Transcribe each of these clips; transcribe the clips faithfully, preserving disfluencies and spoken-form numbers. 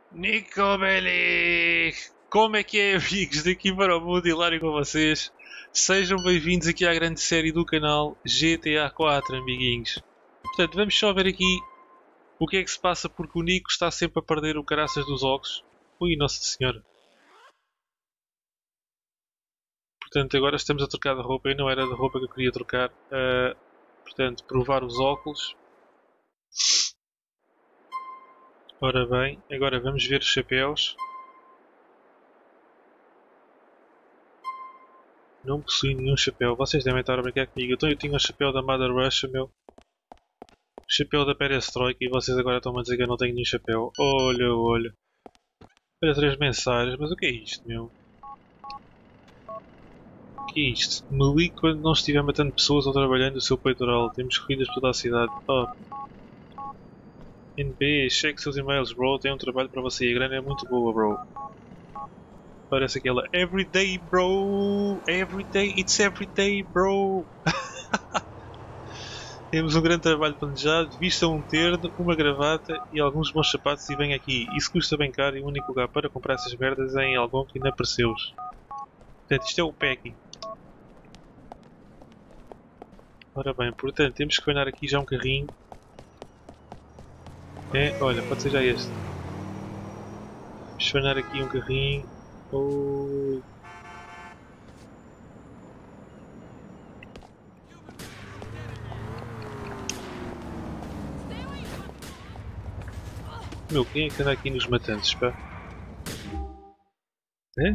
Nico Bellic! Como é que é, amigos? Daqui para o mundo hilário com vocês. Sejam bem-vindos aqui à grande série do canal G T A quatro, amiguinhos. Portanto, vamos só ver aqui o que é que se passa, porque o Nico está sempre a perder o caraças dos óculos. Ui, Nossa Senhora. Portanto, agora estamos a trocar de roupa e não era de roupa que eu queria trocar. Uh, portanto, provar os óculos. Ora bem, agora vamos ver os chapéus. Não possui nenhum chapéu. Vocês devem estar a brincar comigo. Então eu tinha o chapéu da Mother Russia, meu. O chapéu da Perestroika, e vocês agora estão-me a dizer que eu não tenho nenhum chapéu. Olha, olha. Olha, três mensagens. Mas o que é isto, meu? O que é isto? Me ligue quando não estiver matando pessoas ou trabalhando o seu peitoral. Temos corridas por toda a cidade. Oh. N B, cheque seus e-mails, bro. Tem um trabalho para você. A grana é muito boa, bro. Parece aquela Everyday, bro. Everyday, it's everyday, bro. Temos um grande trabalho planejado. Vista um terno, uma gravata e alguns bons sapatos e vem aqui. Isso custa bem caro e o único lugar para comprar essas merdas é em Algonquin na Perseus. Portanto, isto é o packing. Ora bem, portanto, temos que ganhar aqui já um carrinho. É, olha, pode ser já este. Vamos ganhar aqui um carrinho. Oh. Meu, quem é que anda aqui nos matantes, pá? É?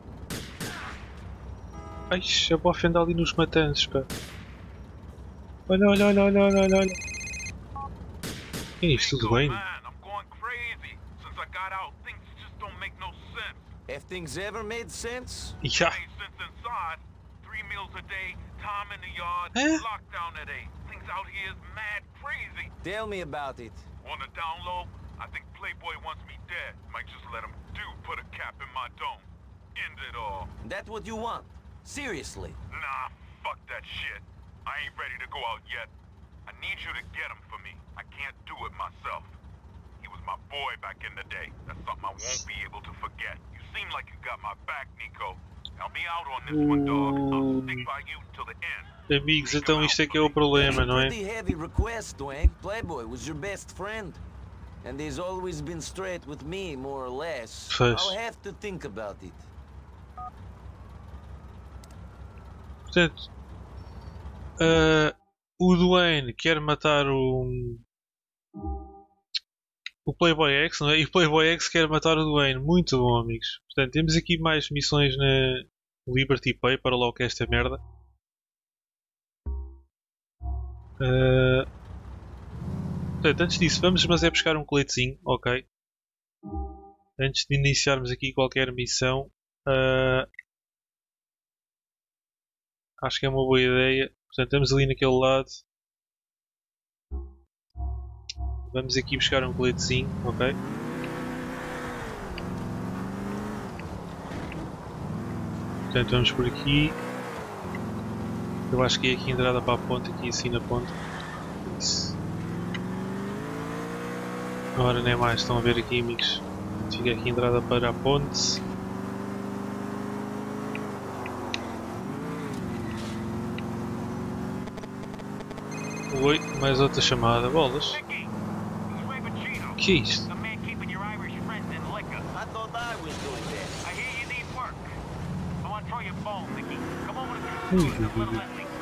Ai, a bofa anda ali nos matantes, pá. Olha, olha, olha, olha, olha, olha. Quem é isto? Tudo bem? Have things ever made sense? Já. É? Tell me about it. On the down low, I think Playboy wants me dead. Might just let him do put a cap in my dome. End it all. That what you want? Seriously? Nah, fuck that shit. I ain't ready to go out yet. I need you to get him for me. I can't do it myself. He was my boy back in the day. That's something I won't be able to forget. You seem like you got my back, Nico. Help me out on this one, dog. I'll stick by you till the end. Amigos, então isto é que é o problema, não é? Pretty heavy request, Dwayne. Playboy was your best friend. And he's always been straight with me, more or less. Pois. I'll have to think about it. Portanto, uh, o Dwayne quer matar o o Playboy X, não é? E o Playboy X quer matar o Dwayne. Muito bom, amigos. Portanto, temos aqui mais missões na Liberty Pay, para lá o que é esta merda. Uh, portanto, antes disso, vamos mas é buscar um coletezinho, ok? Antes de iniciarmos aqui qualquer missão, uh, acho que é uma boa ideia. Portanto, estamos ali naquele lado. Vamos aqui buscar um coletezinho, ok? Portanto, vamos por aqui. Eu acho que é aqui a entrada para a ponte, aqui assim na ponte. Isso. Agora nem mais, estão a ver aqui, amigos. Fica aqui a entrada para a ponte. Oi, mais outra chamada, bolas. Que é isto? Ui, ui, ui.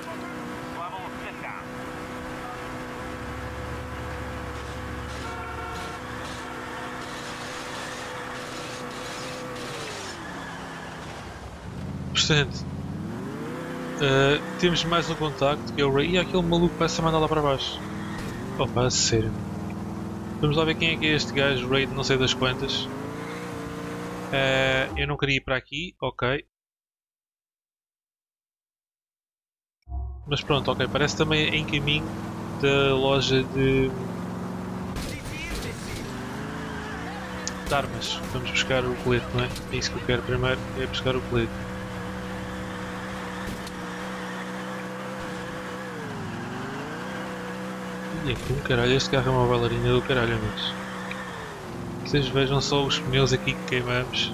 Portanto, uh, temos mais um contacto que é o Ray. E aquele maluco parece a mandar lá para baixo. Opa, a sério. Vamos lá ver quem é que é este gajo, Ray de não sei das quantas. Uh, eu não queria ir para aqui, ok. Mas pronto, ok, parece também em caminho da loja de, de armas. Vamos buscar o colete, não é? É isso que eu quero primeiro, é buscar o colete. E aqui, caralho, este carro é uma bailarina do caralho, amigos. Vocês vejam só os pneus aqui que queimamos.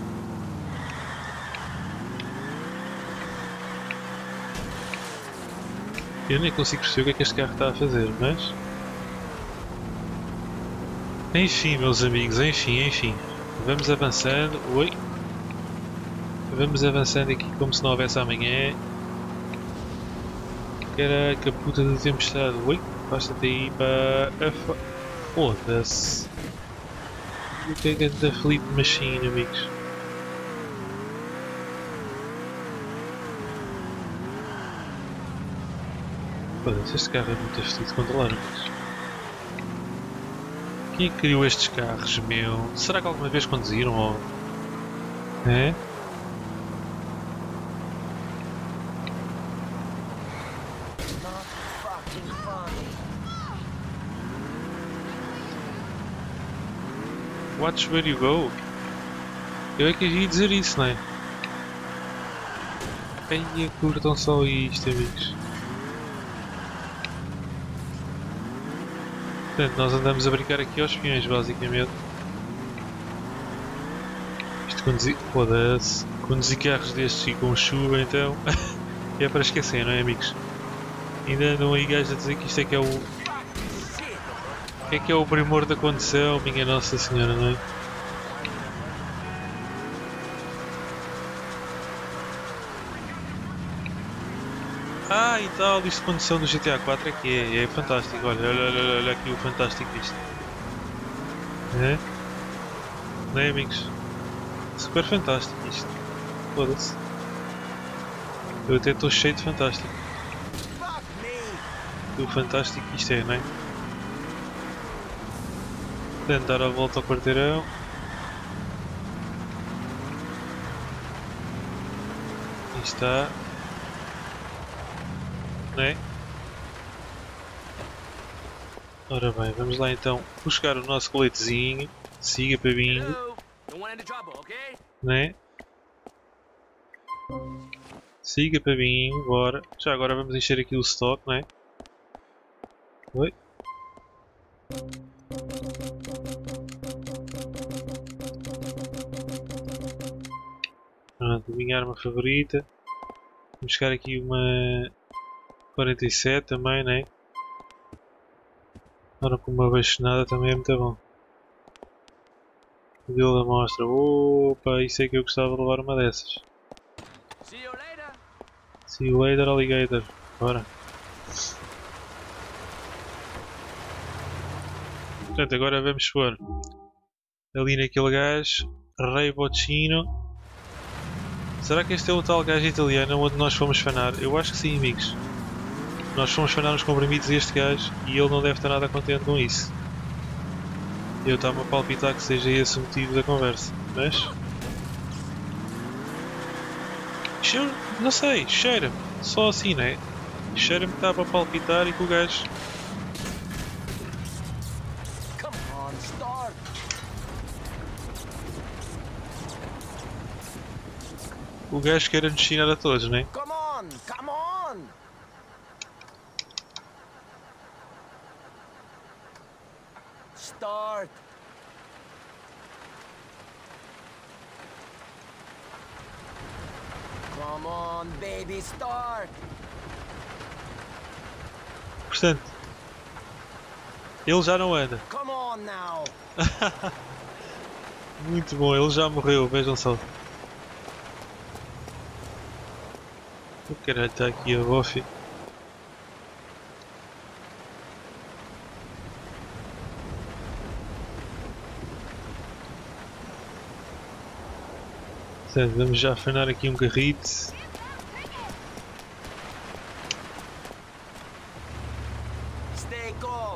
Eu nem consigo perceber o que é que este carro está a fazer, mas... Enfim, meus amigos, enfim, enfim. Vamos avançando. Oi! Vamos avançando aqui como se não houvesse amanhã. Caraca, puta de tempestade. Oi! Basta-te aí para a fa... Foda-se! O que é que é da Fleet Machine, amigos? Foda-se, este carro é muito afetido de controlar, amigos. Quem é que criou estes carros, meu? Será que alguma vez conduziram ou... É? Watch where you go? Eu é que ia dizer isso, não é? Ai, curtam só isto, amigos. Portanto, nós andamos a brincar aqui aos peões, basicamente. Isto conduzir... Foda-se. Conduzir carros destes e com chuva, então... é para esquecer, não é, amigos? Ainda andam aí gajos a dizer que isto é que é o... é que é o primor da condução, minha Nossa Senhora, não é? Ah, e tal, isto de condução do G T A quatro é que é, é fantástico, olha, olha, olha, olha aqui o fantástico disto. É? Não é, amigos? Super fantástico isto. Foda-se. Eu até estou cheio de fantástico. O fantástico que isto é, não é? Portanto, dar a volta ao quarteirão. Aí está. Não é? Ora bem, vamos lá então buscar o nosso coletezinho. Siga para bingo. Não é? Siga para bingo, bora. Já agora vamos encher aqui o stock, não é? Oi? Pronto, a minha arma favorita. Vamos buscar aqui uma quarenta e sete também, né? Agora com uma baixonada também é muito bom. Modelo da mostra. Opa, isso é que eu gostava de levar uma dessas. See you later, See you later alligator. Bora. Portanto, agora vamos pôr ali naquele gajo, Rei Boccino. Será que este é o tal gajo italiano onde nós fomos fanar? Eu acho que sim, amigos. Nós fomos fanar nos comprimidos a este gajo e ele não deve estar nada contente com isso. Eu estava a palpitar que seja esse o motivo da conversa, mas... Cheira... não sei, cheira-me. Só assim, não é? Cheira-me que estava a palpitar e que o gajo... O gajo queira nos ensinar a todos, não é? Come on, come on. Start. Come on, baby, start. Portanto, ele já não anda. Come on now. Muito bom, ele já morreu, vejam só. O caralho, está aqui a Buffy. Portanto, vamos já afanar aqui um carrito. Stay calm.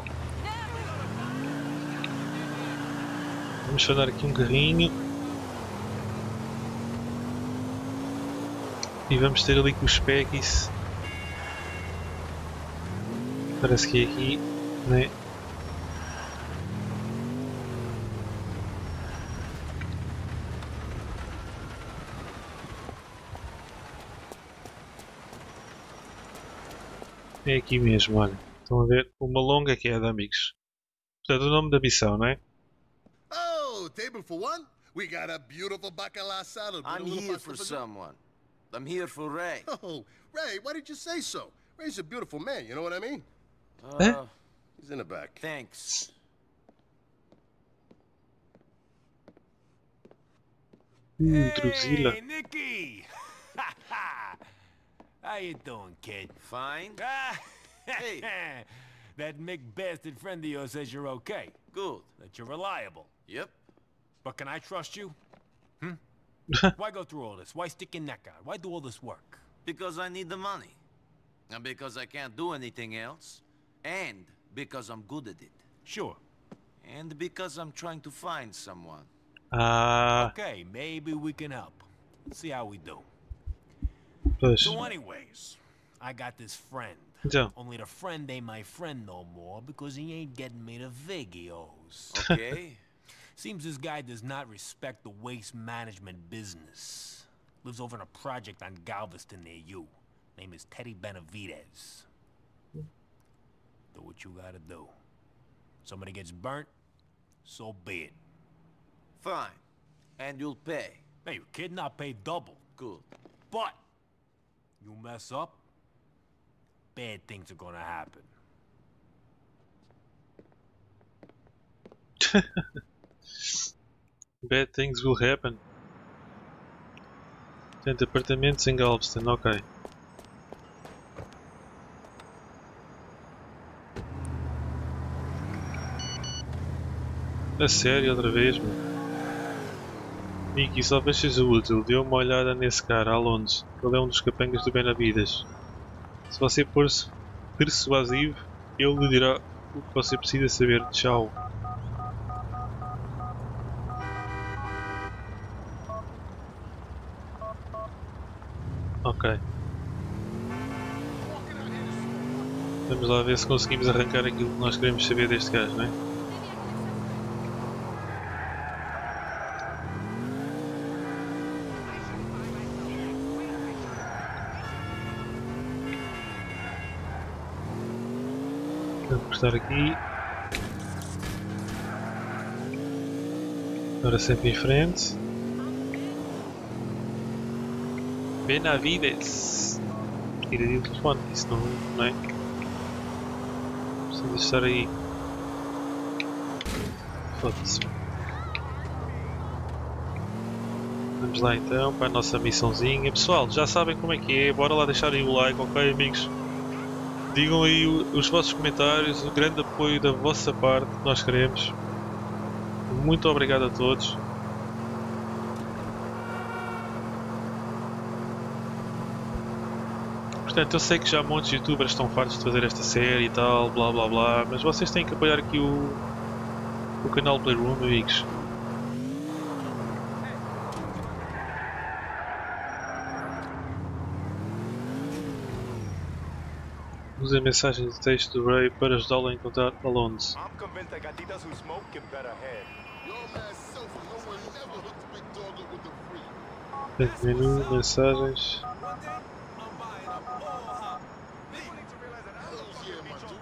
Vamos afanar aqui um carrinho. E vamos ter ali com os Peggies. Parece que é aqui, né? É aqui mesmo, olha. Estão a ver? Uma longa queda, amigos. Portanto, o nome da missão, não é? Oh, table for one? We got a beautiful bacala salad. with a I'm little here pasta for fagioli. someone. I'm here for Ray. Oh, Ray, why did you say so? Ray's a beautiful man, you know what I mean? Uh, He's in the back. thanks. Introduzi-la. Hey, Nicky! How you doing, kid? Fine. Ah, Hey. That Mick bastard friend of yours says you're okay, Good. that you're reliable. Yep. But can I trust you? Hmm? Why go through all this? Why stick your neck out? Why do all this work? Because I need the money. And because I can't do anything else. And because I'm good at it. Sure. And because I'm trying to find someone. Ah, Okay, maybe we can help. Let's see how we do. pois. So anyways, I got this friend. Então, Only the friend ain't my friend no more because he ain't getting me the vig he owes. Okay? Seems this guy does not respect the waste management business. Lives over in a project on Galveston near you. Name is Teddy Benavides. Do what you gotta do. Somebody gets burnt, so be it. Fine. And you'll pay. Hey, you kidding? I'll pay double. Good. But you mess up, bad things are gonna happen. bad things will happen. Portanto, apartamentos em Galveston, ok. A sério, outra vez, mano. Nicky, só talvez seja útil. Dê uma olhada nesse cara, Alonso. Ele é um dos capangas do Benavides. Se você for-se persuasivo, ele lhe dirá o que você precisa saber. Tchau. Ok. Vamos lá ver se conseguimos arrancar aquilo que nós queremos saber deste gajo, não é? Vamos estar aqui. Agora sempre em frente. Benavides. Tira ali o telefone, isso não, não é? Precisa estar aí. Foda-se. Vamos lá então para a nossa missãozinha. Pessoal, já sabem como é que é. Bora lá deixar aí o like, ok, amigos? Digam aí os vossos comentários, o grande apoio da vossa parte que nós queremos. Muito obrigado a todos. Portanto, eu sei que já muitos youtubers estão fartos de fazer esta série e tal, blá blá blá, mas vocês têm que apoiar aqui o, o canal Playroom, amigos. Use a mensagem de texto do Ray para ajudá-lo a encontrar Alonso. I'm convinced that gatitas who smoke get better head. Your man selfie, no one never hooked Big Dog up with the free. Portanto, menu, mensagens. Hells yeah, my dude.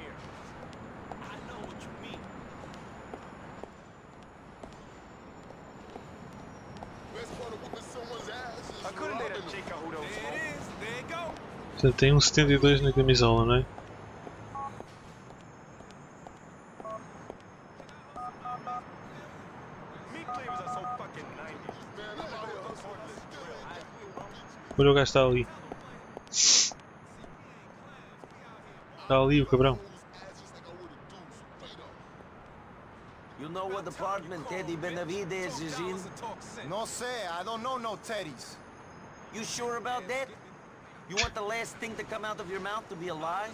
Best part of whooping someone's ass is I couldn't let a robbing them. chica who don't smoke. There it is. There you go. Portanto, tem um setenta e dois na camisola, não é? Meat cleavers are so fucking nineties. Man, I'm out here hustling this still. Olha, o gajo está ali. Está ali o cabrão. You know what apartment Teddy Benavides is in? No sé, I don't know no teddies. You sure about that? You want the last thing to come out of your mouth to be a lie?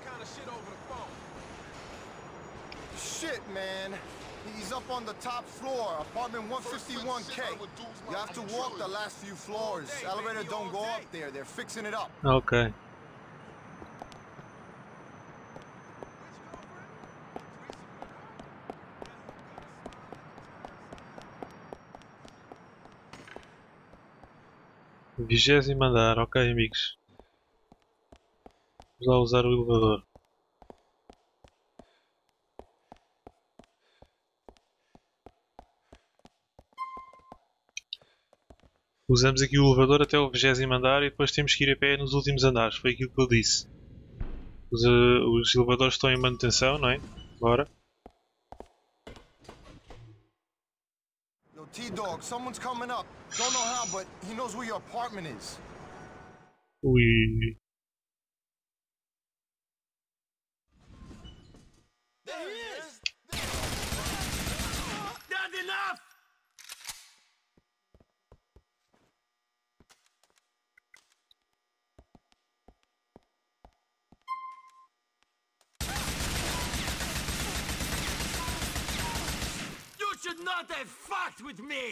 Shit, man. He's up on the top floor, apartment one fifty-one K. You have to walk the last few floors. Elevator don't go up there. They're fixing it up. Ok. Vigésimo andar, ok, amigos. Vamos lá usar o elevador. Usamos aqui o elevador até o vigésimo andar e depois temos que ir a pé nos últimos andares. Foi aquilo que eu disse. Os, uh, os elevadores estão em manutenção, não é? Bora. Yo, T-Dog, someone's coming up. Don't know how, but he knows where your apartment is. Ui. There he is! Not enough! You should not have fucked with me!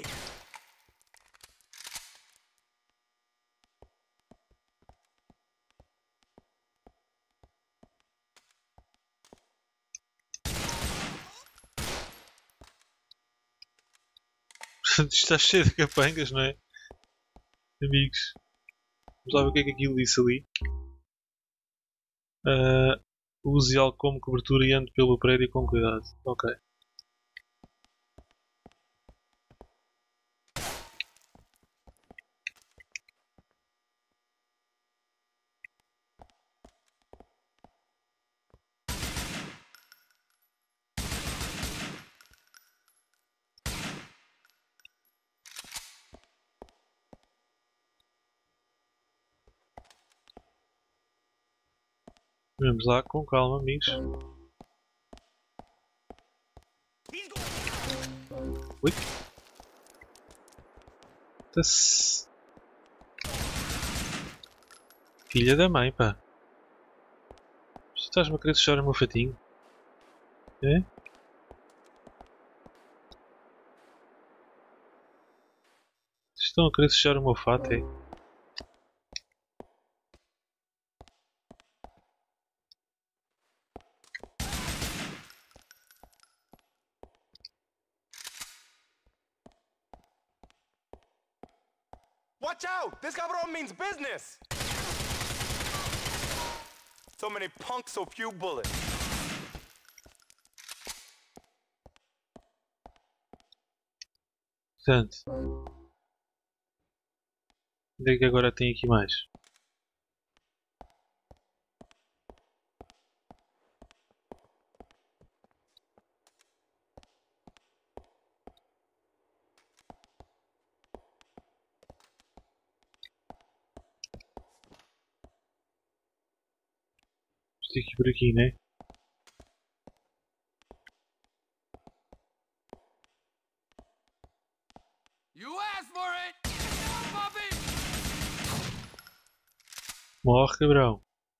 Isto está cheio de capangas, não é? Amigos. Vamos lá ver o que é que aquilo disse ali. Uh, use algo como cobertura e ande pelo prédio com cuidado. Ok. Vamos lá com calma, amigos. Ui. Tá-se. Filha da mãe, pá. Estás-me a querer sujar o meu fatinho? É? Estão a querer sujar o meu fato, é? Watch out! This cabrón means business! So many punks, so few bullets. Portanto. Onde é que agora tem aqui mais? Isto aqui por aqui, né? You asked for it! Puppy! Morre, cabrão.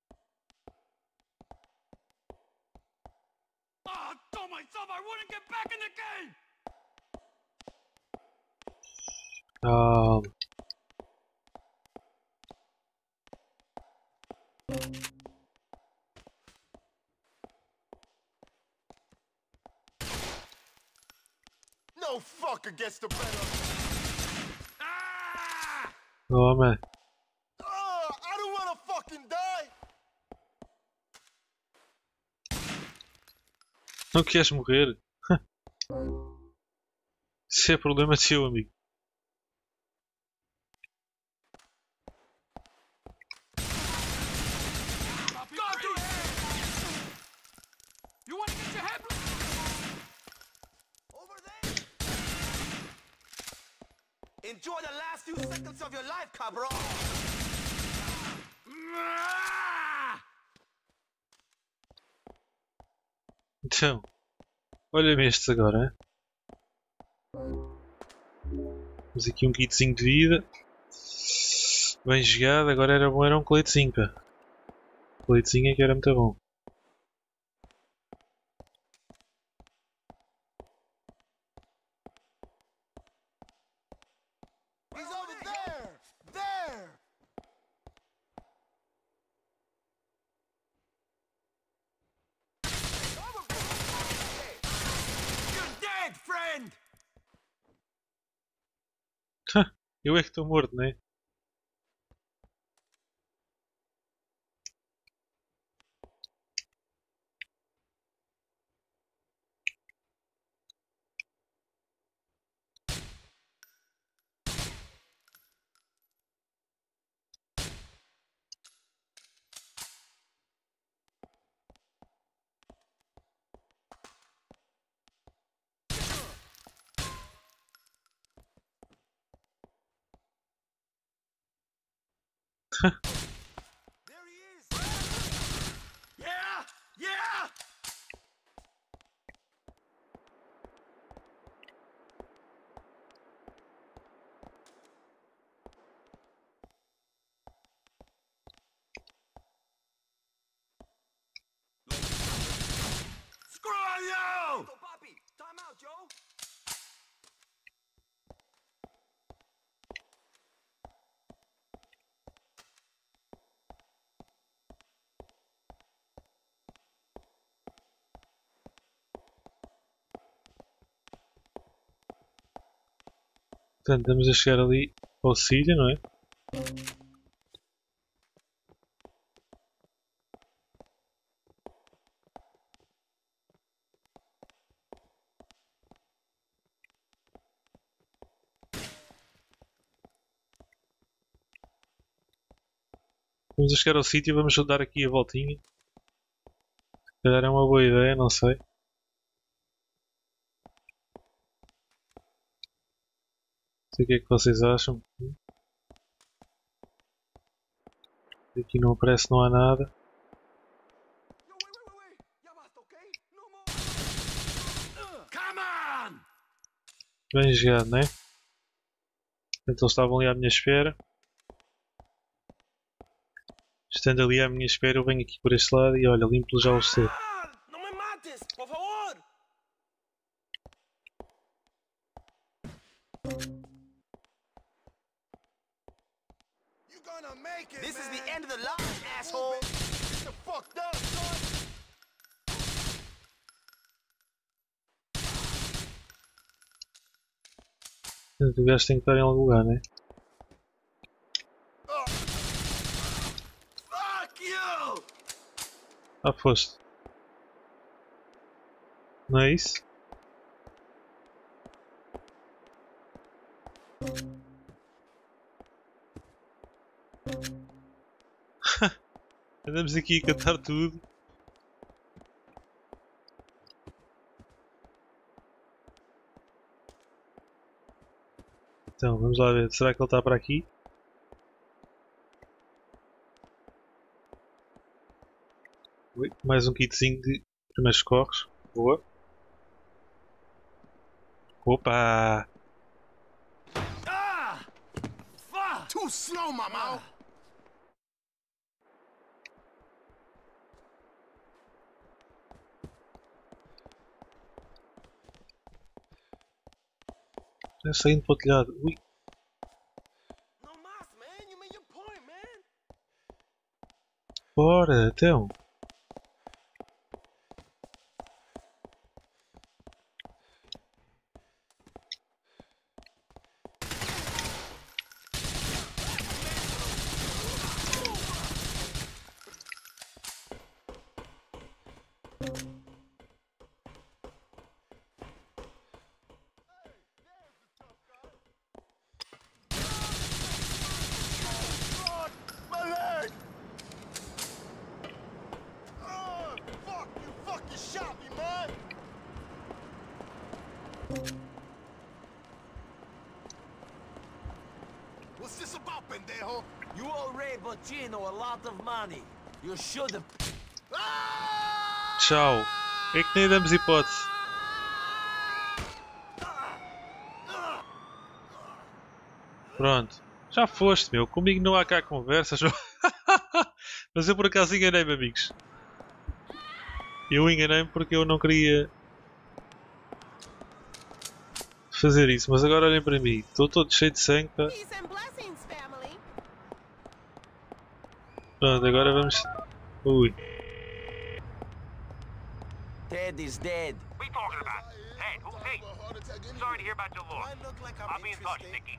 Oh, I told myself I wouldn't get back in the game! Calma. No fucker gets the better. Ah! Toma. Oh, I don't wanna fucking die! Não queres morrer? Isso é problema seu, amigo. Go, dude! You wanna get your head Over there! Enjoy the last few seconds of your life, cabrón! Ah! Então, olha-me estes agora, hein? Temos aqui um kitzinho de vida. Bem jogado, agora era bom, era um coletezinho, pá. O coletezinho é que era muito bom. He's over there! There! You're dead, friend! Eu é que estou morto, né? There he is! Yeah! Yeah! Screw you! Poppy, time out, Joe. Portanto, estamos a chegar ali ao sítio, não é? Vamos a chegar ao sítio e vamos dar aqui a voltinha. Se calhar é uma boa ideia, não sei. Não sei o que é que vocês acham. Aqui não aparece, não há nada. Bem jogado, não é? Portanto, eles estavam ali à minha espera. Estando ali à minha espera, eu venho aqui por este lado e olha, limpo já o cedo. No me mates, por favor. You gonna make it, This is man. the end of the line, asshole. Get the fucked up, son. Portanto, o gajo tem que estar em algum lugar, não é? Oh. Fuck you! Ah, foste. Não é isso? Andamos aqui a cantar tudo. Então, vamos lá ver. Será que ele está para aqui? Ui, mais um kitzinho de primeiros socorros. Boa. Opa! Ah! Fuck! Too slow, mama. Já saindo para o telhado. Ui. No mas, man. You made your point, man. Bora, então. My leg! Oh, fuck! You fucking shot me, man! What's this about, pendejo? You owe Ray Boccino a lot of money. You should have. Ah! Tchau. É que nem damos hipótese. Pronto. Já foste, meu. Comigo não há cá conversas. Mas eu por acaso enganei-me, amigos. Eu enganei-me porque eu não queria fazer isso. Mas agora olhem para mim. Estou todo cheio de sangue. Pá. Peace and blessings, family. Pronto, agora vamos... Ui. Ted is dead. What are you talking about? Hey, who's he? Sorry to hear about your loss. I look like I'm I'll be in touch, interesting. Nicky.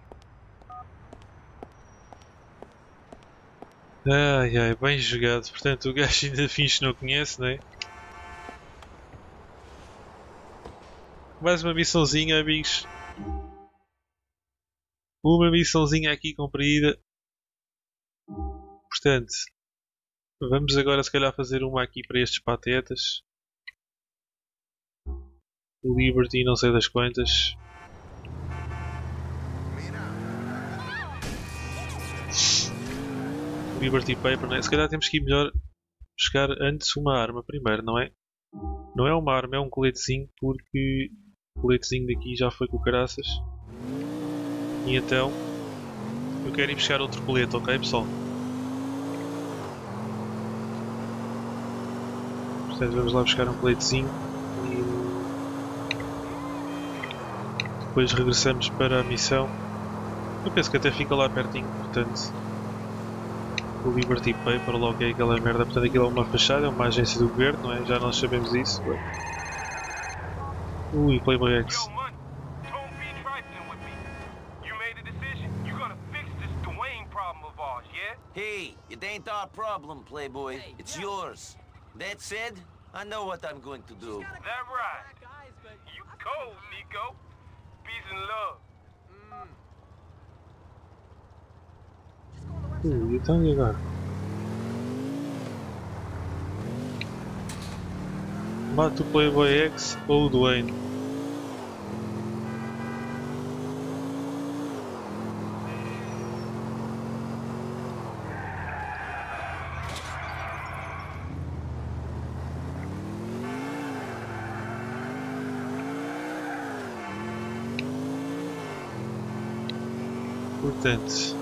Ai ai, bem jogado. Portanto, o gajo ainda finge que não conhece, não é? Mais uma missãozinha, amigos. Uma missãozinha aqui cumprida. Portanto, vamos agora se calhar fazer uma aqui para estes patetas. Liberty, não sei das quantas. Liberty Paper, não é? Se calhar temos que ir melhor buscar antes uma arma primeiro, não é? Não é uma arma, é um coletezinho, porque o coletezinho daqui já foi com caraças. E então eu quero ir buscar outro colete, ok pessoal? Portanto vamos lá buscar um coletezinho e depois regressamos para a missão. Eu penso que até fica lá pertinho, portanto o Liberty Paper, logo é aquela merda, portanto aquilo é uma fachada, é uma agência do governo, não é? Já nós sabemos isso. Ui, Playboy X. Hey, it ain't our problem, Playboy. It's yours. That said, I know what I'm going to do. That right? You cold, Nico. Peace and love. Ui, então e agora? Mata o Playboy X ou o Dwayne? Portanto,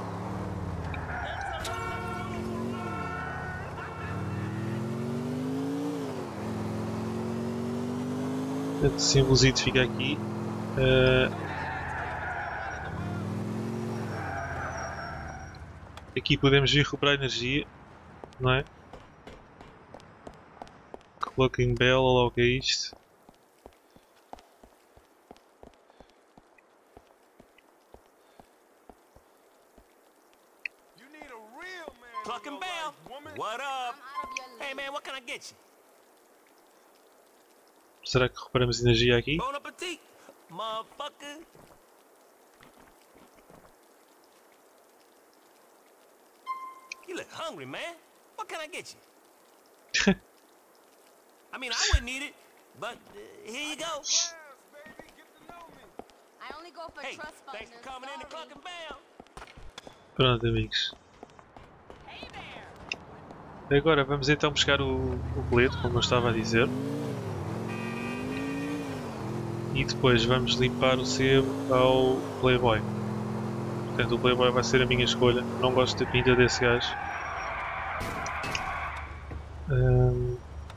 o simbolzito fica aqui. Uh, aqui podemos vir recuperar energia, não é? Clocking Bell, olha lá o que é isto. Clocking Bell. What up? Hey man, what can I get you? Será que recuperamos energia aqui? Bon appetit, motherfucker. You look hungry, man. What can I get you? I mean, I wouldn't eat it, but uh, here you go. I only go for Hey, trust fund. thanks for coming in to Clocking Bell. Pronto, amigos. Agora vamos então buscar o, o colete, como eu estava a dizer. E depois vamos limpar o sebo ao Playboy. Portanto, o Playboy vai ser a minha escolha. Não gosto da pinta desse gajo. Hum,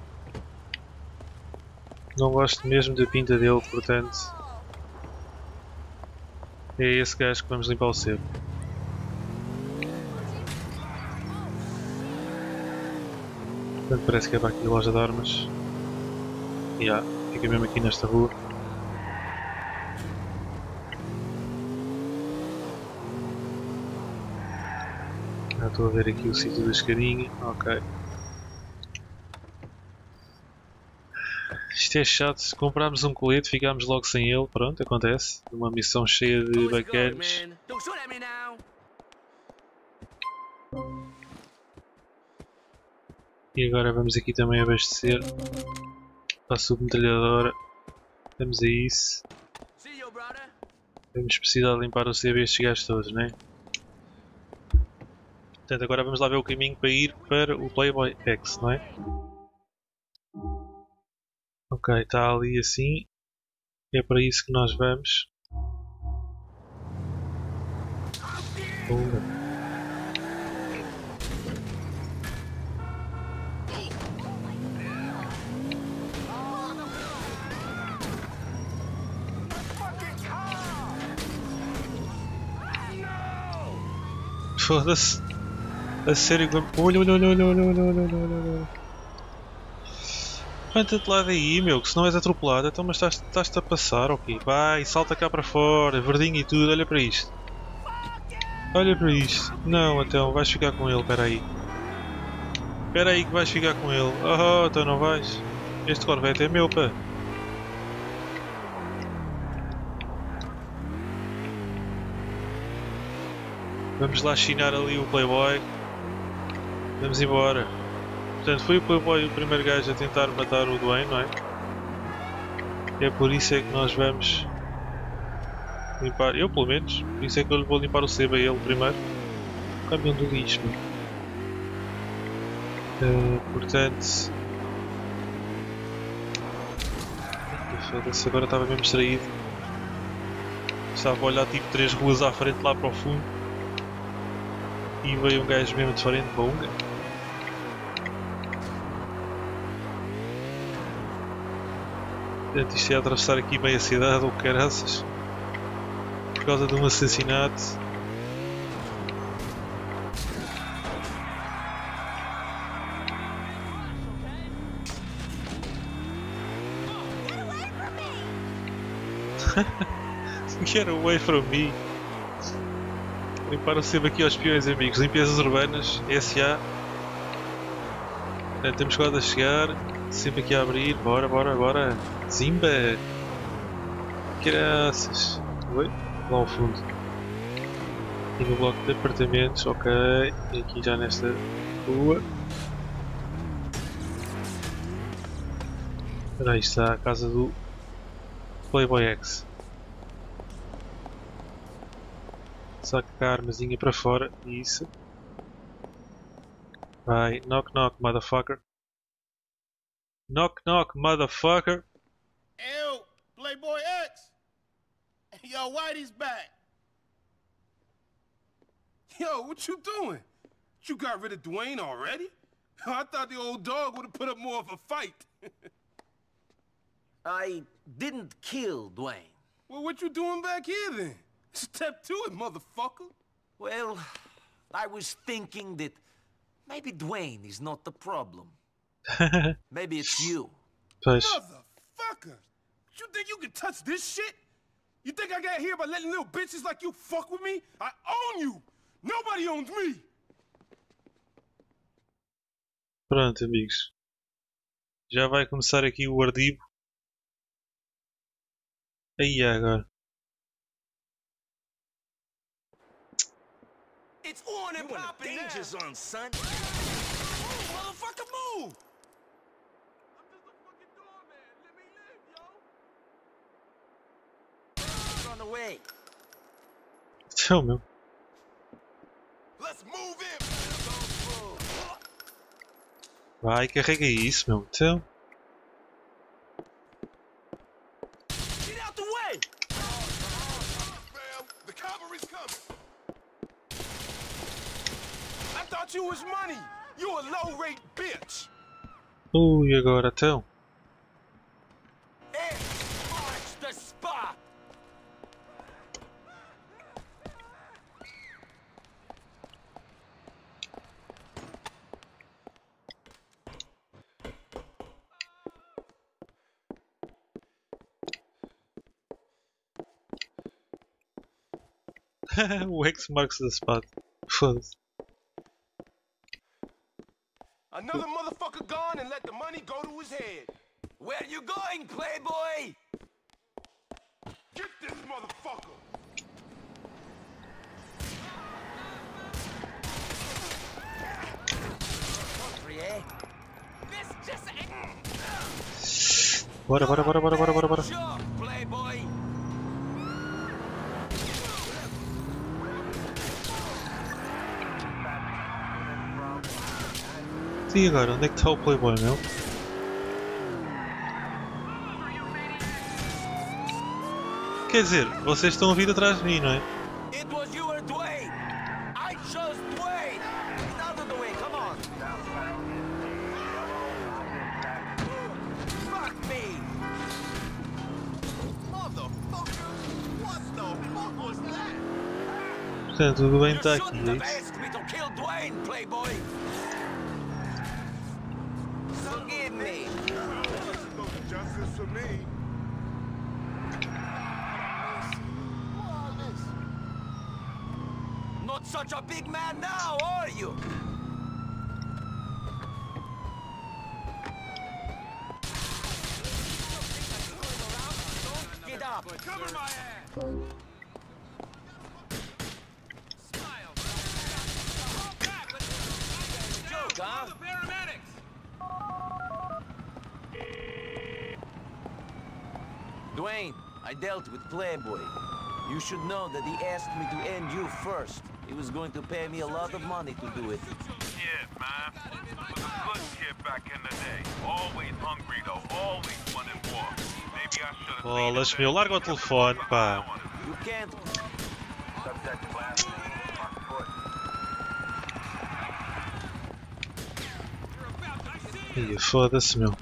não gosto mesmo da pinta dele, portanto é esse gajo que vamos limpar o sebo. Portanto, parece que é para aqui a loja de armas. E yeah, fica mesmo aqui nesta rua. Já estou a ver aqui o sítio da escadinha. Ok. Isto é chato. Se comprarmos um colete, ficamos logo sem ele. Pronto, acontece. Uma missão cheia de bacanas. E agora vamos aqui também abastecer para a submetralhadora. Vamos a isso. Vamos precisar de limpar o C B estes gajos todos, não é? Portanto, agora vamos lá ver o caminho para ir para o Playboy X, não é? Ok, está ali assim. É para isso que nós vamos. Pumba. Foda-se. A sério, olha, olha, olha, olha, olha, olha, olha, olha, olha. Levanta-te lá daí, meu, que se não és atropelado, então mas estás-te estás a passar, ok? Vai, salta cá para fora, verdinho e tudo, olha para isto. Olha para isto. Não, então, vais ficar com ele, espera aí. Espera aí que vais ficar com ele. Oh, então não vais. Este Corvette é meu, pá. Vamos lá chinar ali o Playboy. Vamos embora. Portanto, foi o Playboy o primeiro gajo a tentar matar o Dwayne, não é? É por isso é que nós vamos limpar, eu pelo menos, por isso é que eu lhe vou limpar o sebo a ele primeiro. O caminhão do lixo, mano. Uh, portanto... Foda-se, agora estava mesmo distraído. Estava a olhar tipo três ruas à frente lá para o fundo. E veio um gajo mesmo de frente para Unga. Portanto, isto é atravessar aqui meia cidade ou caraças. Por causa de um assassinato. Get away from me. Limparam sempre aqui aos peões, amigos. Limpezas urbanas, S A. Portanto, temos quase a chegar. Sempre aqui a abrir. Bora, bora, bora. Zimba! Graças. Oi? Lá ao fundo. Aqui no bloco de apartamentos. Ok. E aqui já nesta rua. Aí está a casa do Playboy X. Saca a armazinha para fora. Isso. Vai. Knock knock, motherfucker. Knock knock, motherfucker. Ew, Playboy X. Yo, Whitey's back. Yo, what you doing? You got rid of Dwayne already? I thought the old dog would have put up more of a fight. I didn't kill Dwayne. Well, what you doing back here then? Step to it, motherfucker. Well, I was thinking that maybe Dwayne is not the problem. Maybe it's you. Pois. Motherfucker! You think you can touch this shit? You think I got here by letting little bitches like you fuck with me? I own you! Nobody owns me! Pronto, amigos. Já vai começar aqui o ardibo. Aí agora. It's on and popping danger zone, son. Move, motherfucker, move! I'm just a fucking doorman. Let me live, yo. Run away. Tchau, meu. Let's move in. Vai, carrega isso, meu. Tchau. Get out the way! Fam, the cavalry's coming. I thought you was money. You a low-rate bitch. Ui, agora, então. Hey, march the spot! O X marks the spot. Foda-se. Another motherfucker gone and let the money go to his head. Where you going, Playboy? Get this motherfucker! Country, eh? This just Bora, bora, bora, bora, bora, bora, bora. Sure, Playboy. E agora, onde é que está o Playboy, meu? Quer dizer, vocês estão a vir atrás de mim, não é? It was you or Dwayne. I chose Dwayne. Get out of the way, come on. Fuck me. Motherfucker! What the fuck was that? Portanto, o Dwayne está You aqui, shouldn't é have isso? asked me to kill Dwayne, Playboy. Forgive me. No justice for me. Not such a big man now, are you? Get up. Cover my ass! Joke, huh? Dwayne, I dealt with Playboy. You should know that he asked me to end you first. He was going to pay me a lot of money to do it. Shit, man. Was a good kid back in the day. Always hungry though. Always wanted more. Maybe I should have. Bolas, meu, larga o telefone, pá. You can't. Subject blasting on foot. Ih, foda-se, meu.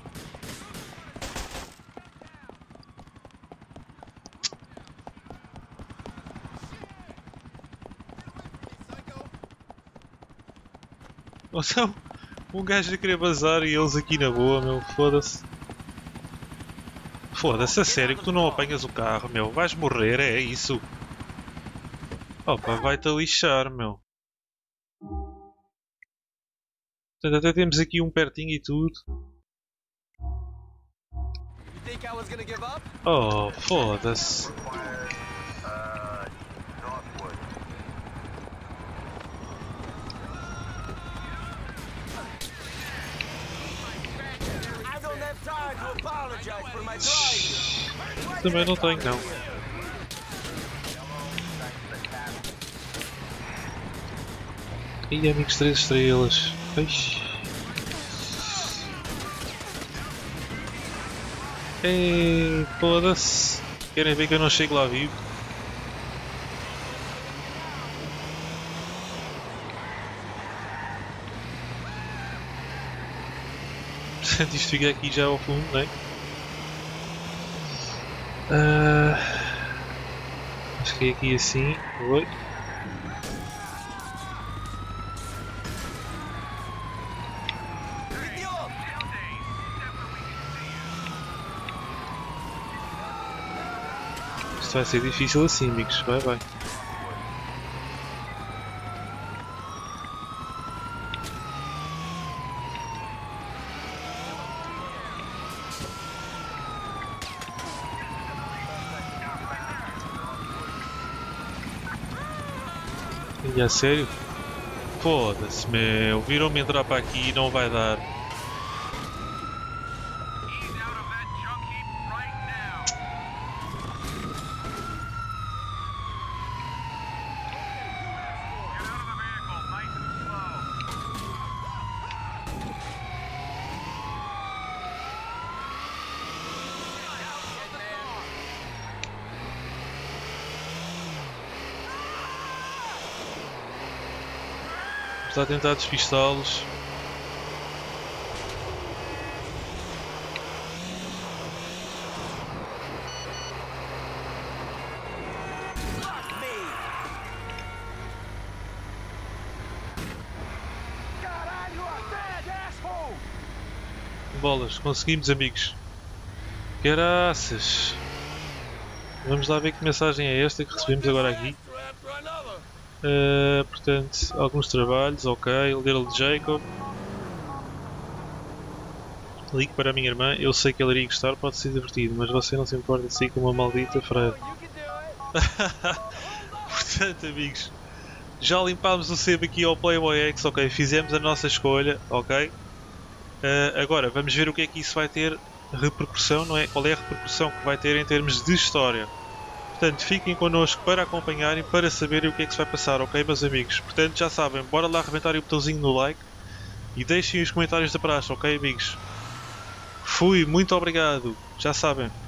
Ou são um gajo a querer bazar e eles aqui na boa, meu, foda-se. Foda-se, a sério que tu não apanhas o carro, meu, vais morrer, é isso. Opa, vai-te a lixar, meu. Portanto, até temos aqui um pertinho e tudo. Oh, foda-se. Também não tenho, não. Ih, amigos, três estrelas. Ixi. Ei, foda-se. Querem ver que eu não chego lá vivo? Portanto, isto fica aqui já ao fundo, não é? Uh, acho que é aqui assim. Oi. Isto vai ser difícil assim, amigos. Vai, vai. E a sério? Foda-se, meu. Viram-me entrar para aqui e não vai dar. Está a tentar despistá-los. Bolas, conseguimos, amigos. Caraças. Vamos lá ver que mensagem é esta que recebemos agora aqui. Uh, portanto, alguns trabalhos, ok, Little Jacob. Ligue para a minha irmã, eu sei que ela iria gostar, pode ser divertido, mas você não se importa de si com uma maldita freira. Portanto, amigos, já limpámos o sebo aqui ao Playboy X, ok, fizemos a nossa escolha, ok. Uh, agora, vamos ver o que é que isso vai ter repercussão, não é? Qual é a repercussão que vai ter em termos de história. Portanto, fiquem connosco para acompanharem, para saberem o que é que se vai passar, ok, meus amigos? Portanto, já sabem, bora lá arrebentarem o botãozinho no like e deixem os comentários da praxe, ok, amigos? Fui, muito obrigado, já sabem.